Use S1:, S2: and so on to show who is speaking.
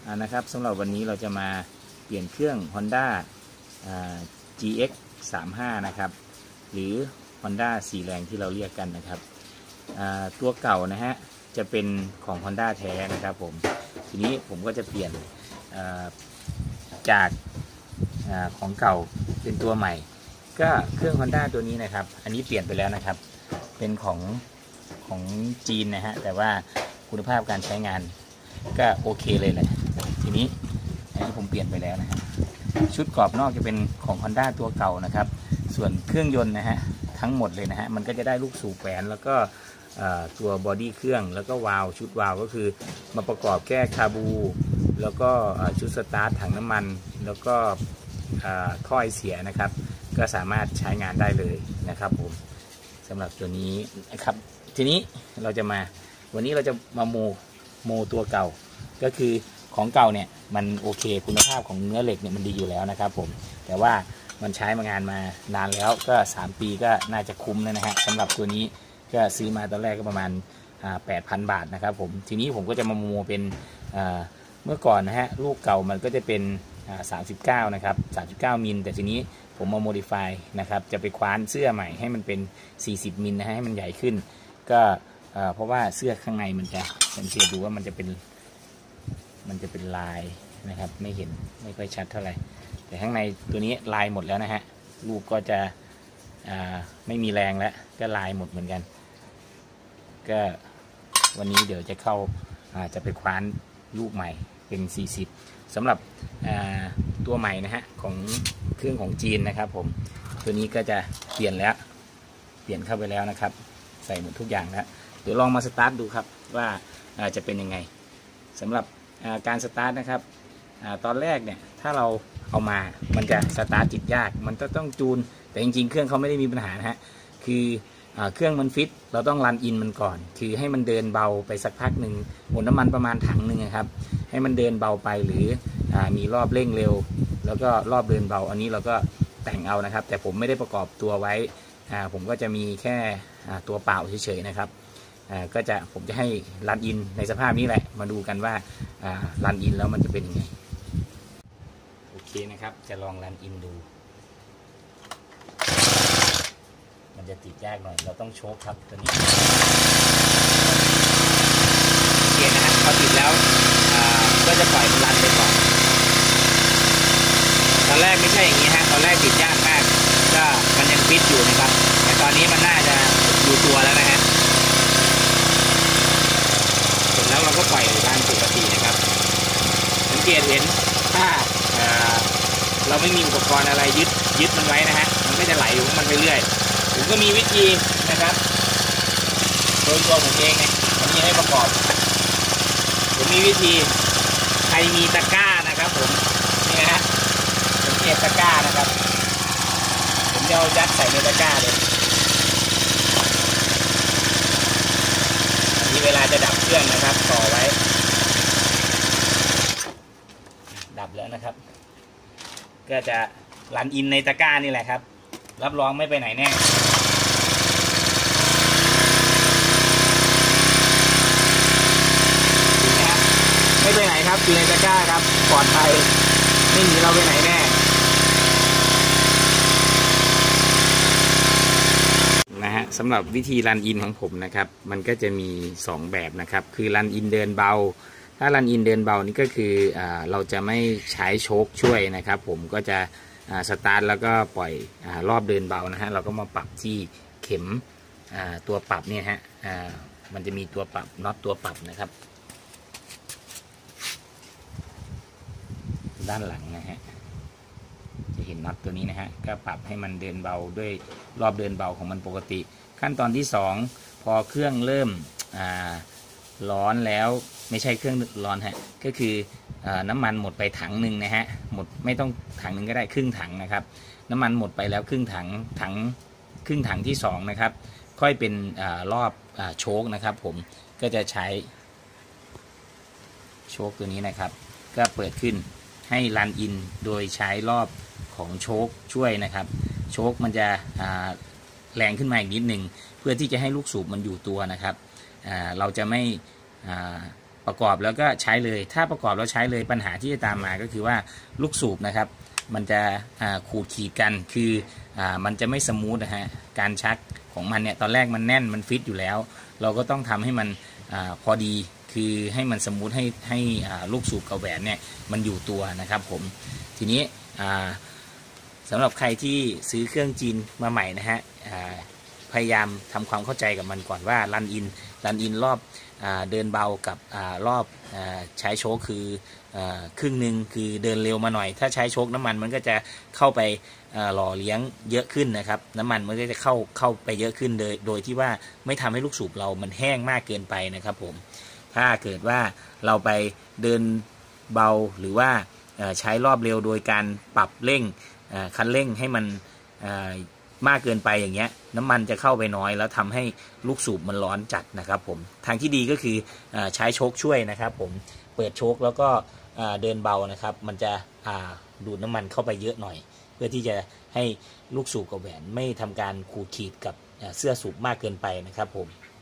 S1: นะครับสำหรับวันนี้เราจะมาเปลี่ยนเครื่อง Honda GX 35นะครับหรือ Honda 4 แรงที่เราเรียกกันนะครับตัวเก่านะฮะจะเป็นของ Honda แท้นะครับผมทีนี้ผมก็จะเปลี่ยนจากของเก่าเป็นตัวใหม่ก็เครื่อง Honda ตัวนี้นะครับอันนี้เปลี่ยนไปแล้วนะครับเป็นของจีนนะฮะแต่ว่าคุณภาพการใช้งานก็โอเคเลยแหละทีนี้อันนี้ผมเปลี่ยนไปแล้วนะฮะชุดกรอบนอกจะเป็นของ Honda ตัวเก่านะครับส่วนเครื่องยนต์นะฮะทั้งหมดเลยนะฮะมันก็จะได้ลูกสูบแหวนแล้วก็ตัวบอดี้เครื่องแล้วก็วาล์วชุดวาล์วก็คือมาประกอบแก้คาบูแล้วก็ชุดสตาร์ทถังน้ำมันแล้วก็ข้อไอเสียนะครับก็สามารถใช้งานได้เลยนะครับผมสำหรับตัวนี้นะครับทีนี้วันนี้เราจะมาโมตัวเก่าก็คือของเก่าเนี่ยมันโอเคคุณภาพของเนื้อเหล็กเนี่ยมันดีอยู่แล้วนะครับผมแต่ว่ามันใช้มานานานแล้วก็3 ปีก็น่าจะคุ้มแล้วนะฮะสำหรับตัวนี้ก็ซื้อมาตอนแรกก็ประมาณ8,000 บาทนะครับผมทีนี้ผมก็จะมาโมเป็นเมื่อก่อนนะฮะลูกเก่ามันก็จะเป็น39นะครับ39 มิลแต่ทีนี้ผมมาโมดิฟายนะครับจะไปคว้านเสื้อใหม่ให้มันเป็น40 มิลนะฮะให้มันใหญ่ขึ้นก็เพราะว่าเสื้อข้างในมันจะสังเกตดูว่ามันจะเป็นลายนะครับไม่เห็นไม่ค่อยชัดเท่าไหร่แต่ข้างในตัวนี้ลายหมดแล้วนะฮะลูกก็จะไม่มีแรงแล้วก็ลายหมดเหมือนกันก็วันนี้เดี๋ยวจะเข้าจะไปคว้านลูกใหม่เป็น40สำหรับตัวใหม่นะฮะของเครื่องของจีนนะครับผมตัวนี้ก็จะเปลี่ยนเข้าไปแล้วนะครับใส่หมดทุกอย่างแล้วเดี๋ยวลองมาสตาร์ทดูครับว่าจะเป็นยังไงสำหรับการสตาร์ทนะครับตอนแรกเนี่ยถ้าเราเอามามันจะสตาร์ทติดยากมันต้องจูนแต่จริงๆเครื่องเขาไม่ได้มีปัญหานะฮะคือเครื่องมันฟิตเราต้องรันอินมันก่อนคือให้มันเดินเบาไปสักพักหนึ่งหมดน้ำมันประมาณถังหนึ่งครับให้มันเดินเบาไปหรือมีรอบเร่งเร็วแล้วก็รอบเดินเบาอันนี้เราก็แต่งเอานะครับแต่ผมไม่ได้ประกอบตัวไว้ผมก็จะมีแค่ตัวเปล่าเฉยๆนะครับผมจะให้รันอินในสภาพนี้แหละมาดูกันว่ารันอินแล้วมันจะเป็นยังไงโอเคนะครับจะลองรันอินดูมันจะติดยากหน่อยเราต้องโชคครับตัวนี้โอเคนะฮะพอติดแล้วก็จะปล่อยมันรันไปก่อนตอนแรกไม่ใช่อย่างนี้ฮะตอนแรกติดยากมากก็มันยังฟิตอยู่นะครับแต่ตอนนี้มันน่าจะอยู่ตัวแล้วนะฮะเสร็จแล้วเราก็ปล่อยรันปกตินะครับสังเกตเห็นถ้าเราไม่มีอุปกรณ์อะไรยึดมันไว้นะฮะมันก็จะไหลของมันไปเรื่อยผมก็มีวิธีนะครับโดยตัวผมเองเนี่ยผมมีให้ประกอบผมมีวิธีใครมีตะกร้านะครับผมนี่นะฮะสังเกตตะกร้านะครับผมจะเอายัดใส่ในตะกร้าเลยอันนี้เวลาจะดับเครื่องนะครับต่อไว้ดับแล้วนะครับก็จะรันอินในตะกร้านี่แหละครับรับรองไม่ไปไหนแน่ไม่ไปไหนครับอยู่ในตะกร้าครับปลอดภัยไม่หนีเราไปไหนแน่นะฮะสำหรับวิธีรันอินของผมนะครับมันก็จะมี2แบบนะครับคือรันอินเดินเบาถ้ารันอินเดินเบานี่ก็คือเราจะไม่ใช้โชคช่วยนะครับผมก็จะสตาร์ทแล้วก็ปล่อยรอบเดินเบานะฮะเราก็มาปรับที่เข็มตัวปรับเนี่ยฮะมันจะมีตัวปรับน็อตตัวปรับนะครับด้านหลังนะฮะจะเห็นน็อตตัวนี้นะฮะก็ปรับให้มันเดินเบาด้วยรอบเดินเบาของมันปกติขั้นตอนที่2พอเครื่องเริ่มร้อนแล้วไม่ใช่เครื่องร้อนฮะก็คือน้ำมันหมดไปถังหนึ่งนะฮะหมดไม่ต้องถังหนึ่งก็ได้ครึ่งถังนะครับน้ำมันหมดไปแล้วครึ่งถังที่2นะครับค่อยเป็นรอบโชคนะครับผมก็จะใช้โชคตัวนี้นะครับก็เปิดขึ้นให้รันอินโดยใช้รอบของโชคช่วยนะครับโชคมันจะแรงขึ้นมาอีกนิดหนึ่งเพื่อที่จะให้ลูกสูบมันอยู่ตัวนะครับเราจะไม่ประกอบแล้วก็ใช้เลยถ้าประกอบแล้วใช้เลยปัญหาที่จะตามมาก็คือว่าลูกสูบนะครับมันจะขูดขีดกันคือมันจะไม่สมูทนะฮะการชักของมันเนี่ยตอนแรกมันแน่นมันฟิตอยู่แล้วเราก็ต้องทำให้มันพอดีคือให้มันสมูทให้ลูกสูบกับแหวนเนี่ยมันอยู่ตัวนะครับผมทีนี้สำหรับใครที่ซื้อเครื่องจีนมาใหม่นะฮะพยายามทำความเข้าใจกับมันก่อนว่ารันอินรอบเดินเบากับรอบใช้โชคคือครึ่งหนึ่งคือเดินเร็วมาหน่อยถ้าใช้โชคน้ำมันมันก็จะเข้าไปหล่อเลี้ยงเยอะขึ้นนะครับน้ำมันมันก็จะเข้าไปเยอะขึ้นโดยที่ว่าไม่ทำให้ลูกสูบเรามันแห้งมากเกินไปนะครับผมถ้าเกิดว่าเราไปเดินเบาหรือว่าใช้รอบเร็วโดยการปรับเร่งคันเร่งให้มันมากเกินไปอย่างเงี้ยน้ำมันจะเข้าไปน้อยแล้วทำให้ลูกสูบมันร้อนจัดนะครับผมทางที่ดีก็คือใช้โชคช่วยนะครับผมเปิดโชคแล้วก็เดินเบานะครับมันจะดูดน้ำมันเข้าไปเยอะหน่อยเพื่อที่จะให้ลูกสูบกับแหวนไม่ทำการขูดขีดกับเสื้อสูบมากเกินไปนะครับผม